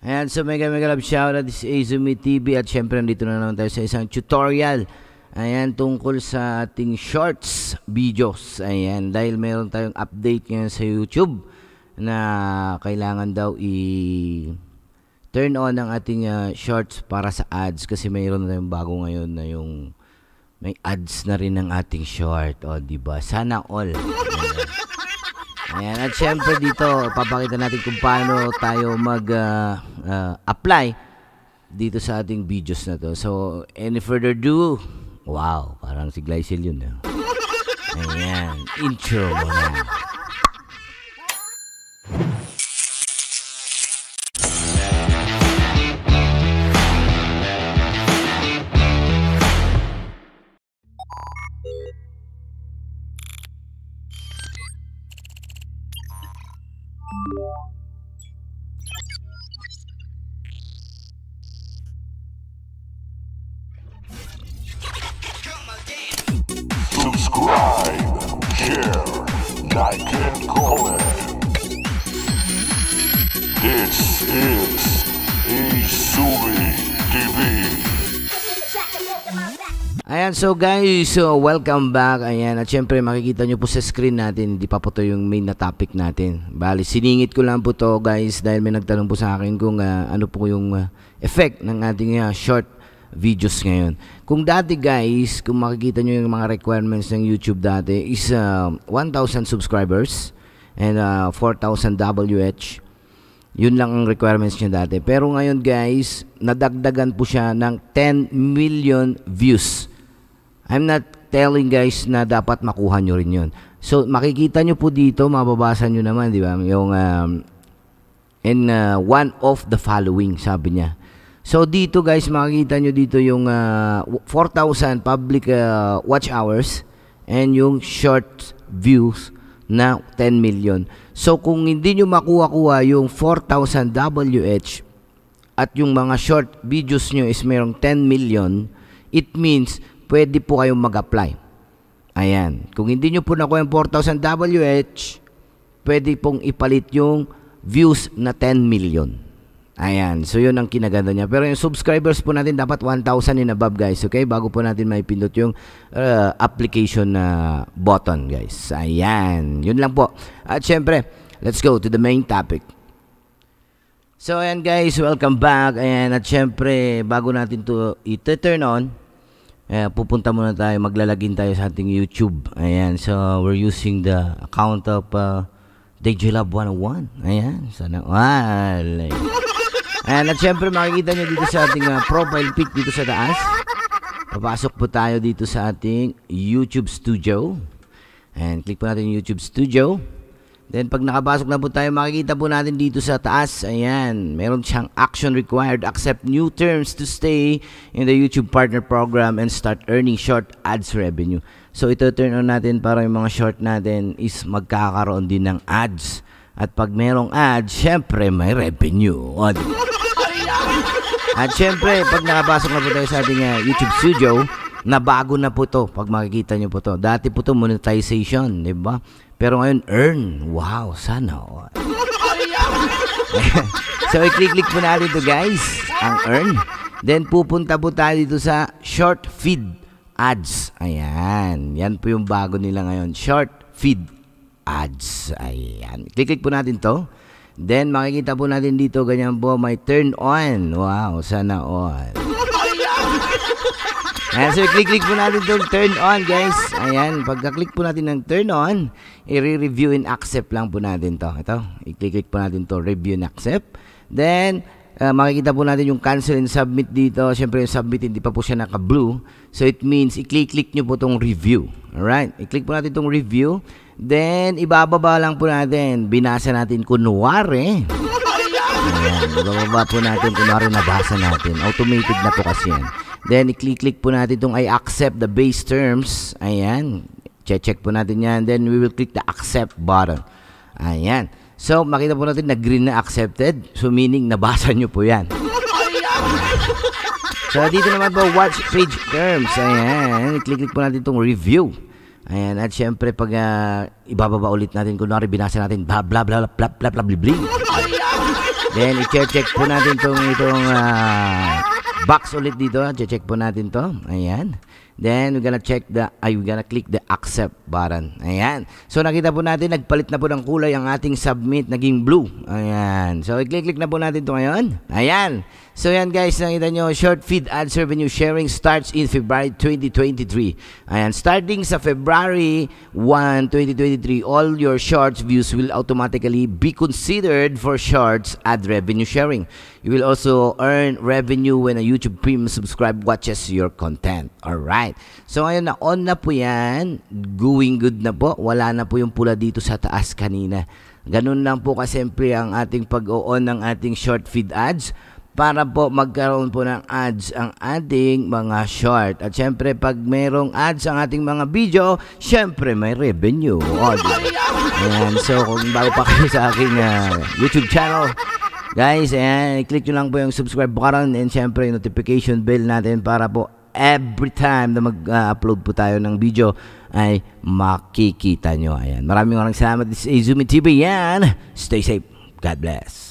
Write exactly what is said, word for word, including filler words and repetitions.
Ayan, so mega mega love shoutout, this is Azumi T V at syempre nandito na naman tayo sa isang tutorial. Ayan, tungkol sa ating shorts videos. Ayan, dahil meron tayong update ngayon sa YouTube na kailangan daw i turn on ang ating uh, shorts para sa ads kasi mayroon na tayong bago ngayon na yung may ads na rin ng ating short. O, diba? Sana all. Ayan. Ayan, at syempre dito, papakita natin kung paano tayo mag-apply uh, uh, dito sa ating videos na to. So, any further ado, wow, parang si Glycel yun. Eh. Ayan, intro mo na. Subscribe, share, like and comment. This is Azumi T V. Ayan, so guys, so welcome back. Ayan, at syempre makikita nyo po sa screen natin, hindi pa po to yung main na topic natin. Bali, siningit ko lang po to guys dahil may nagtanong po sa akin kung uh, ano po yung uh, effect ng ating uh, short videos ngayon. Kung dati guys, kung makikita nyo yung mga requirements ng YouTube dati is uh, one thousand subscribers and uh, four thousand W H. Yun lang ang requirements niya dati. Pero ngayon guys, nadagdagan po siya ng ten million views. I'm not telling guys na dapat makuha nyo rin yun. So makikita nyo po dito, mababasa nyo naman, di ba? Yung um, in uh, one of the following, sabi niya. So dito guys, makikita nyo dito yung uh, four thousand public uh, watch hours and yung short views na ten million. So kung hindi nyo makuha-kuha yung four thousand W H at yung mga short videos nyo is mayroong ten million, it means pwede po kayong mag-apply. Ayan. Kung hindi nyo po nakuha yung four thousand W H, pwede pong ipalit yung views na ten million. Ayan, so yun ang kinaganda niya. Pero yung subscribers po natin dapat one thousand and above guys, okay? Bago po natin maipindot yung uh, application na uh, button guys. Ayan, yun lang po. At syempre, let's go to the main topic. So ayan guys, welcome back. Ayan, at syempre, bago natin to i-turn on, uh, pupunta muna tayo, maglalagin tayo sa ating YouTube. Ayan, so we're using the account of uh, D J Love one oh one. Ayan, sana all. And at syempre makikita nyo dito sa ating uh, profile pic dito sa taas. Papasok po tayo dito sa ating YouTube Studio. And click po natin yung YouTube Studio. Then pag nakapasok na po tayo, makikita po natin dito sa taas. Ayan, meron siyang action required. Accept new terms to stay in the YouTube Partner Program and start earning short ads revenue. So ito turn on natin para yung mga short natin is magkakaroon din ng ads. At pag merong ads, syempre may revenue. O, at syempre, pag nakapasok na po tayo sa ating uh, YouTube Studio, na bago na po to, pag makikita nyo po to. Dati po to monetization, di ba? Pero ngayon, earn. Wow, sana. So, i-click-click po natin ito guys, ang earn. Then, pupunta po tayo dito sa short feed ads. Ayan. Yan po yung bago nila ngayon. Short feed ads. Ayan. Click-click po natin to. Then, makikita po natin dito, ganyan po, may turn on. Wow, sana all. Ayan, so click-click po natin itong turn on, guys. Ayan, pagka-click po natin ng turn on, i-review and accept lang po natin to. Ito, i-click po natin to, review and accept. Then, uh, makikita po natin yung cancel and submit dito. Siyempre, yung submit, hindi pa po siya naka-blue. So, it means, i-click-click nyo po itong review. Alright, i-click po natin itong review. Then, ibababa lang po natin. Binasa natin kunwari. Ayan, ibababa po natin kunwari nabasa natin. Automated na po kasi yan. Then, i-click-click po natin itong I accept the base terms. Ayan. Check-check po natin yan. Then, we will click the accept button. Ayan. So, makita po natin na green na accepted. So, meaning, nabasa nyo po yan. So, dito naman po, watch page terms. Ayan. I-click-click po natin itong review. Ayan, at syempre pag uh, ibababa ulit natin, kunwari binasa natin, bla bla bla bla bla bla bla bla. Then, i-check po natin itong, itong uh, box ulit dito. I-check po natin to. Ayan. Then, we're gonna check the, ay, we're gonna click the accept button. Ayan. So, nakita po natin, nagpalit na po ng kulay ang ating submit, naging blue. Ayan. So, i-click-click na po natin ito ngayon. Ayan. So, yan guys, nakita nyo, short feed ads revenue sharing starts in February twenty twenty-three. Ayan. Starting sa February first, twenty twenty-three, all your shorts views will automatically be considered for shorts ad revenue sharing. You will also earn revenue when a YouTube Premium subscribe watches your content. Alright. So, ngayon na on na po yan. Going good na po. Wala na po yung pula dito sa taas kanina. Ganun lang po kasempre ang ating pag-o-on ng ating short feed ads para po magkaroon po ng ads ang ating mga short. At syempre, pag merong ads ang ating mga video, syempre may revenue. Ayan. So, kung bago pa kayo sa aking uh, YouTube channel, guys, ayan, i-click nyo lang po yung subscribe button and syempre yung notification bell natin para po every time na mag-upload po tayo ng video ay makikita nyo. Ayan. Maraming maraming salamat. This is Izumi T V. Yan. Stay safe. God bless.